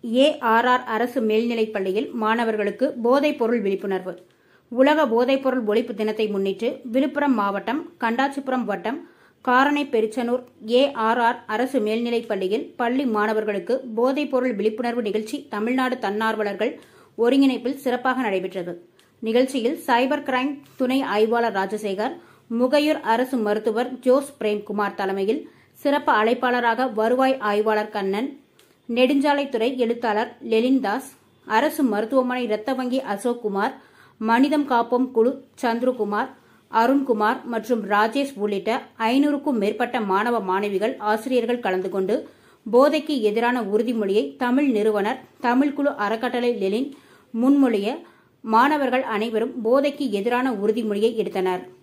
ARR அரசு மேல்நிலைப்பள்ளியில் மாணவர்களுக்கு போதைப்பொருள் விழிப்புணர்வு. உலக போதைப்பொருள் ஒழிப்பு தினத்தை முன்னிட்டு விழுப்புரம் மாவட்டம் கண்டாச்சிபுரம் வட்டம் காரணை பெருச்சனூர் ஏஆர்ஆர் அரசு மேல்நிலைப்பள்ளியில் பள்ளி மாணவர்களுக்கு போதைப்பொருள் விழிப்புணர்வு நிகழ்ச்சி தமிழ்நாடு தன்னார்வலர்கள் ஒருங்கிணைப்பில் சிறப்பாக நடைபெற்றது. நிகழ்ச்சியில் சைபர் கிரைம் துணை ஆய்வாளர் ராஜசேகர், முகையூர் அரசு மருத்துவர் ஜோஸ் பிரேம்குமார் தலைமையில் சிறப்பு அழைப்பாளராக வருவாய் ஆய்வாளர் கண்ணன், நெடுஞ்சாலைத்துறை எழுத்தாளர் லெலின்தாஸ், அரசு மருத்துவமனை இரத்த வங்கி அசோக்குமார், மனிதம் காப்போம் குழு சந்துருகுமார், அருண்குமார் மற்றும் ராஜேஷ் உள்ளிட்ட 500க்கும் மேற்பட்ட மாணவ மாணவிகள், ஆசிரியர்கள் கலந்து கொண்டு போதைக்கு எதிரான உறுதிமொழியை தமிழ் நிறுவனர் தமிழ்குழு அறக்கட்டளை லெலின் முன்மொழிய மாணவர்கள் அனைவரும் போதைக்கு எதிரான உறுதிமொழியை எடுத்தனர்.